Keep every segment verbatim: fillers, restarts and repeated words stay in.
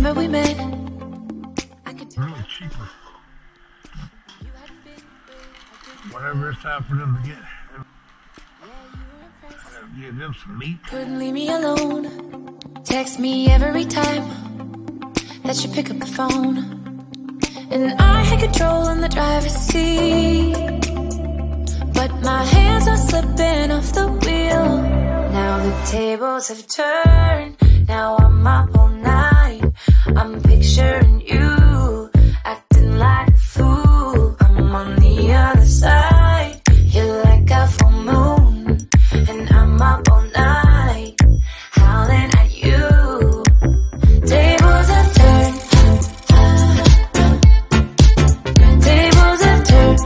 Remember we met? I could tell really cheaper. Whatever it's time for them to get. Give them some meat. Couldn't leave me alone. Text me every time that you pick up the phone. And I had control in the driver's seat, but my hands are slipping off the wheel. Now the tables have turned. Now I'm up all night. I'm picturing you acting like a fool. I'm on the other side. You're like a full moon, and I'm up all night, howling at you. Tables have turned. Tables have turned.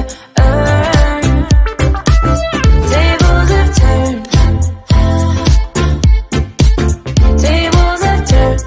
Tables have turned. Tables have turned.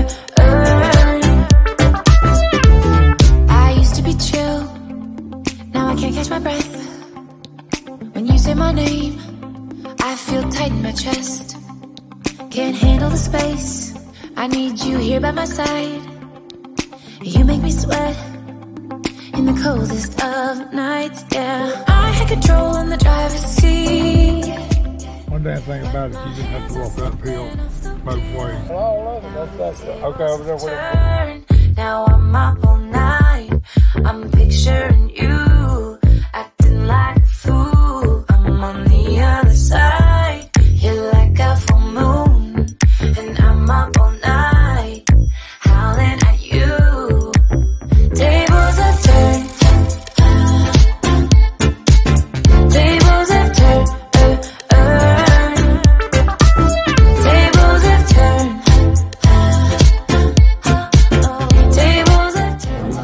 I used to be chill. Now I can't catch my breath. When you say my name, I feel tight in my chest. Can't handle the space. I need you here by my side. You make me sweat in the coldest of nights, yeah. I had control in the driver's seat. One damn thing about it, you just have to walk uphill both ways. Oh, that's, that's, okay, over there. Turn. Now I'm up all night. I'm picturing you acting like a fool. I'm on the other side. You're like a full moon, and I'm up all night, howling at you. Tables have turned. Tables have turned. Tables have turned. Tables have turned.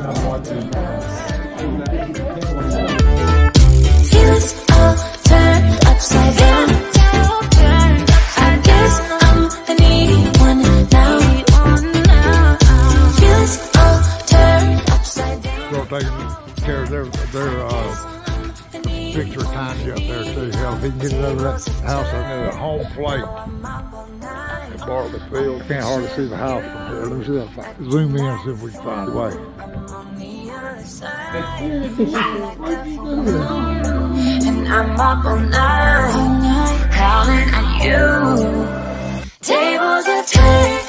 Feelings all turned upside down. I guess I'm the needy one now. Feelings all turned upside down. So taking care of their, their uh, picture times up there too. Hell, if he can get it over that house up there, the home plate at Bartlett Field. Can't hardly see the house from here. Let me see that. Zoom in and see if we can find a way. And I'm up all night, howling at you. Tables have turned.